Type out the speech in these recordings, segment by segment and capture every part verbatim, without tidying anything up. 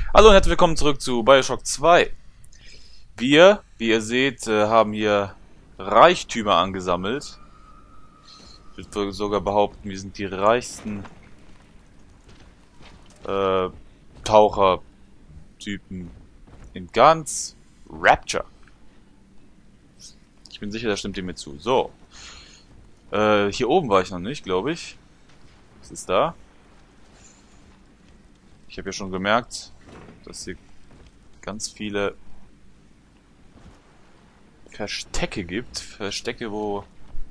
Hallo und herzlich willkommen zurück zu BioShock zwei. Wir, wie ihr seht, äh, haben hier Reichtümer angesammelt. Ich würde sogar behaupten, wir sind die reichsten äh, Tauchertypen in ganz Rapture. Ich bin sicher, das stimmt ihr mir zu. So. Äh, hier oben war ich noch nicht, glaube ich. Was ist da? Ich habe ja schon gemerkt, dass hier ganz viele Verstecke gibt. Verstecke, wo,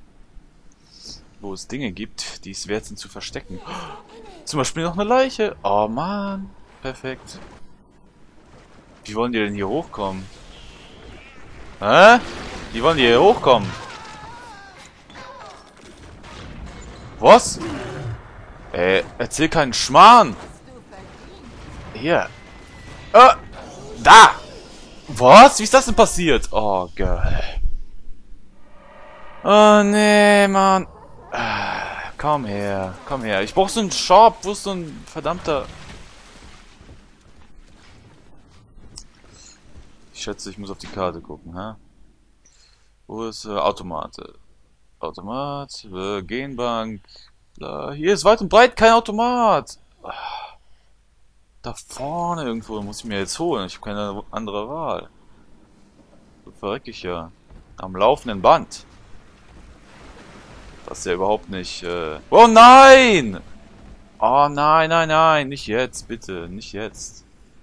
wo es Dinge gibt, die es wert sind zu verstecken. Zum Beispiel noch eine Leiche. Oh Mann. Perfekt. Wie wollen die denn hier hochkommen? Hä? Wie wollen die hier hochkommen? Was? Äh, erzähl keinen Schmarrn. Hier. Äh, da! Was? Wie ist das denn passiert? Oh, geil. Oh, nee, Mann. Ah, komm her. Komm her. Ich brauch so einen Shop. Wo ist so ein verdammter... Ich schätze, ich muss auf die Karte gucken, hä? Wo ist äh, Automate? Automat, äh, Genbank. Bla. Hier ist weit und breit kein Automat. Ah. Da vorne irgendwo muss ich mir jetzt holen. Ich habe keine andere Wahl. So verreck ich ja. Am laufenden Band. Das ist ja überhaupt nicht... Äh oh nein! Oh nein, nein, nein. Nicht jetzt, bitte. Nicht jetzt.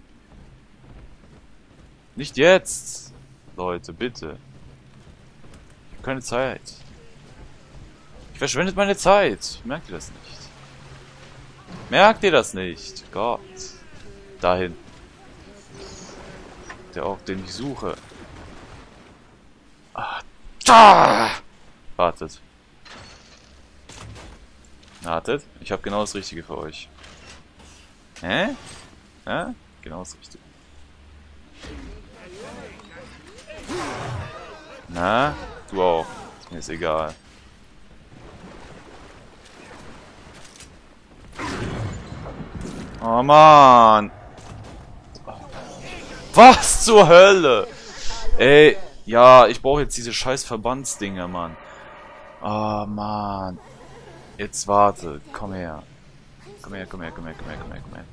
Nicht jetzt. Leute, bitte. Ich habe keine Zeit. Ich verschwende meine Zeit. Merkt ihr das nicht? Merkt ihr das nicht? Gott. Dahin. Der Ort, den ich suche. Ah, da! Wartet. Wartet. Ich habe genau das Richtige für euch. Hä? Hä? Genau das Richtige. Na? Du auch. Ist mir ist egal. Oh Mann. Was zur Hölle? Ey, ja, ich brauche jetzt diese scheiß Verbandsdinger, Mann. Oh Mann. Jetzt warte, komm her. Komm her, komm her, komm her, komm her, komm her, komm her.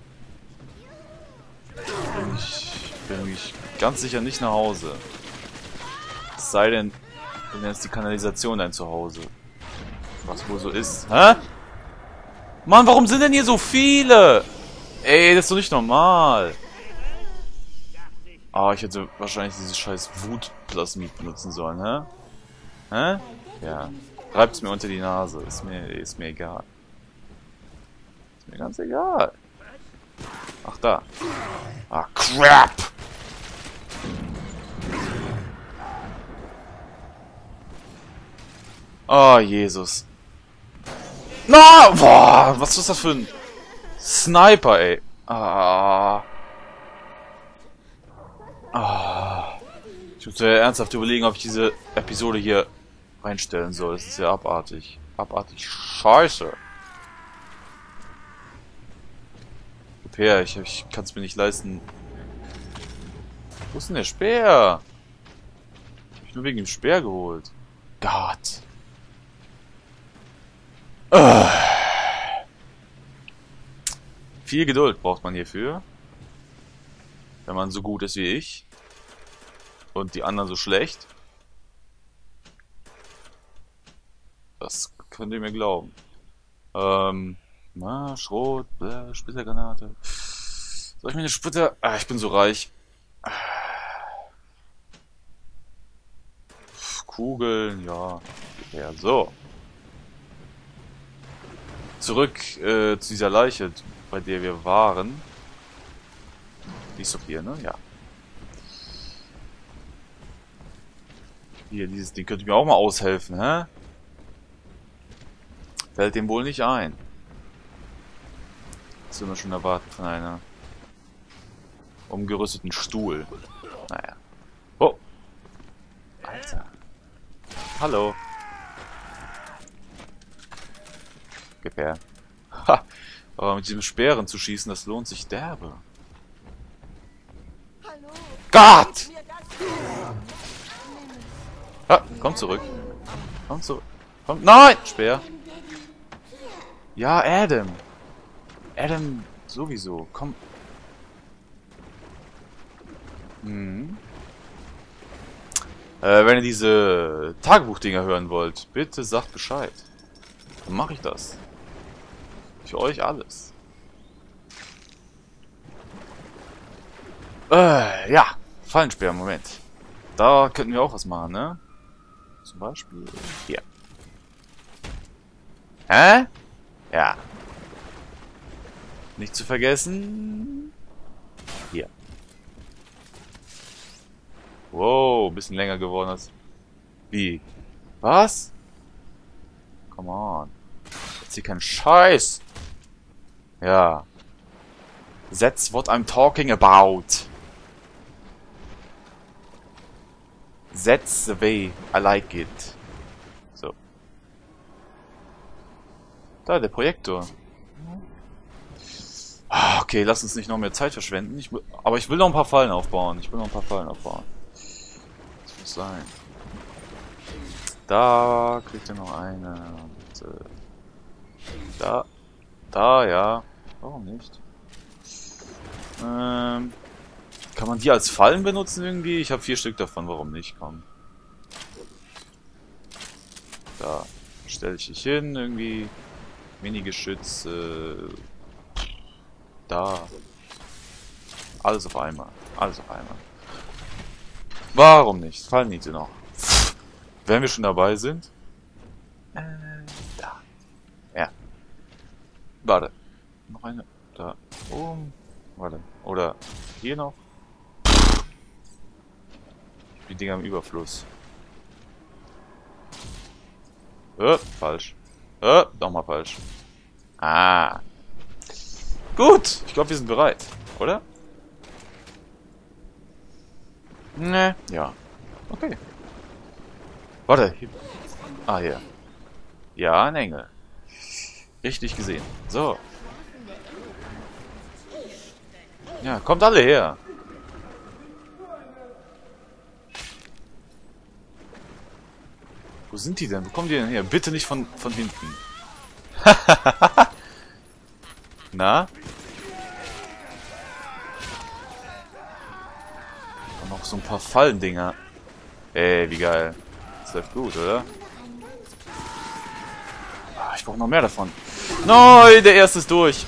Ich bin mich ganz sicher nicht nach Hause. Es sei denn, du nennst die Kanalisation dein Zuhause. Was wohl so ist. Hä? Mann, warum sind denn hier so viele? Ey, das ist doch nicht normal. Ah, oh, ich hätte wahrscheinlich dieses scheiß Wutplasmid benutzen sollen, hä? Hä? Ja. Reibt's mir unter die Nase. Ist mir, ist mir egal. Ist mir ganz egal. Ach, da. Ah, crap! Oh, Jesus. Na! No! Boah, was ist das für ein Sniper, ey? Ah. Ah. Ich muss ja ernsthaft überlegen, ob ich diese Episode hier reinstellen soll. Das ist ja abartig. Abartig scheiße. Speer, ich, ich kann es mir nicht leisten. Wo ist denn der Speer? Ich hab mich nur wegen dem Speer geholt. Gott. Uh. Viel Geduld braucht man hierfür. Wenn man so gut ist wie ich. Und die anderen so schlecht. Das könnt ihr mir glauben. Ähm, na, Schrot, äh, Splittergranate. Soll ich mir eine Splitter... Ah, ich bin so reich. Kugeln, ja. Ja, so. Zurück äh, zu dieser Leiche, bei der wir waren. Die ist doch hier, ne? Ja. Hier, dieses Ding könnte mir auch mal aushelfen, hä? Fällt dem wohl nicht ein. Das sind wir schon erwarten von einer umgerüsteten Stuhl. Naja. Oh! Alter. Hallo. Gib her. Ha! Aber mit diesem Speeren zu schießen, das lohnt sich derbe. Gott! Ah, komm zurück. Komm zurück. Komm. Nein! Speer. Ja, Adam. Adam sowieso. Komm. Hm. Äh, wenn ihr diese Tagebuchdinger hören wollt, bitte sagt Bescheid. Dann mache ich das. Für euch alles. Äh, ja. Fallensperr, Moment. Da könnten wir auch was machen, ne? Zum Beispiel hier. Hä? Ja. Nicht zu vergessen. Hier. Wow, bisschen länger geworden als... Wie? Was? Come on. Jetzt hier kein Scheiß. Ja. That's what I'm talking about. That's the way I like it. So. Da, der Projektor. Ah, okay, lass uns nicht noch mehr Zeit verschwenden. Ich, aber ich will noch ein paar Fallen aufbauen. Ich will noch ein paar Fallen aufbauen. Das muss sein. Da kriegt ihr noch eine. Und, äh, da. Da, ja. Warum nicht? Ähm, kann man die als Fallen benutzen irgendwie? Ich habe vier Stück davon. Warum nicht? Komm. Da stelle ich dich hin. Irgendwie. Mini-Geschütz. Äh, da. Alles auf einmal. Alles auf einmal. Warum nicht? Fallen die noch? Wenn wir schon dabei sind. Äh, da. Ja. Warte. Noch eine. Da. Oben. Warte. Oder hier noch. Die Dinger im Überfluss. Äh, falsch. Äh, nochmal falsch. Ah. Gut. Ich glaube, wir sind bereit. Oder? Ne. Ja. Okay. Warte. Hier. Ah, hier. Ja, ein Engel. Richtig gesehen. So. Ja, kommt alle her. Wo sind die denn? Wo kommen die denn her? Bitte nicht von, von hinten. Na? Und noch so ein paar Fallendinger. Ey, wie geil. Das läuft gut, oder? Ah, ich brauche noch mehr davon. Nein, der erste ist durch.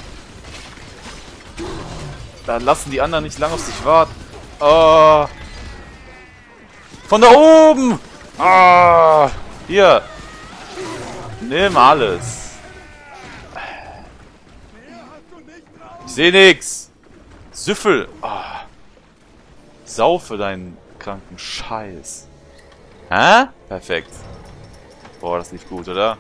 Da lassen die anderen nicht lange auf sich warten. Oh. Von da oben! Ah. Hier. Nimm alles. Ich sehe nix. Süffel. Ah. Saufe deinen kranken Scheiß. Hä? Perfekt. Boah, das lief gut, oder?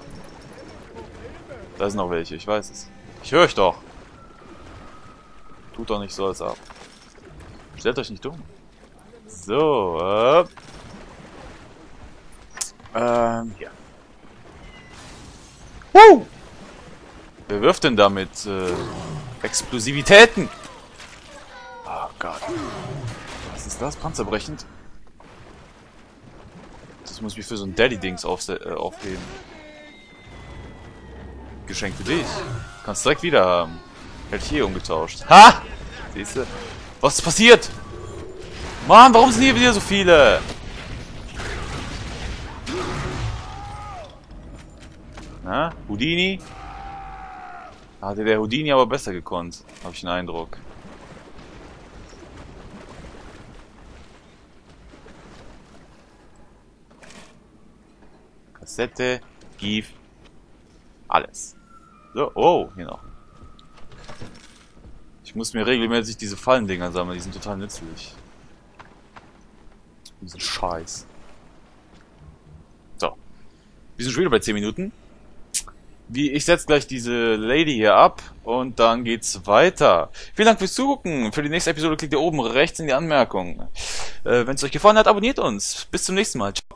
Da sind noch welche, ich weiß es. Ich höre euch doch. Tut doch nicht so, als ab. Stellt euch nicht dumm. So, äh. Ähm, ja. Woo! Wer wirft denn damit äh, Explosivitäten? Oh Gott. Was ist das? Panzerbrechend? Das muss ich für so ein Daddy-Dings äh, aufheben. Geschenk für dich. Kannst direkt wieder haben. Hätte ich hier umgetauscht. Ha! Siehst du? Was ist passiert? Mann, warum sind hier wieder so viele? Na? Houdini? Hatte der Houdini aber besser gekonnt. Habe ich den Eindruck. Kassette, Gief. Alles. So, oh, hier noch. Ich muss mir regelmäßig diese Fallendinger sammeln, die sind total nützlich. Diesen Scheiß. So. Wir sind schon wieder bei zehn Minuten. Wie, ich setze gleich diese Lady hier ab und dann geht's weiter. Vielen Dank fürs Zugucken. Für die nächste Episode klickt ihr oben rechts in die Anmerkungen. Äh, wenn es euch gefallen hat, abonniert uns. Bis zum nächsten Mal. Ciao.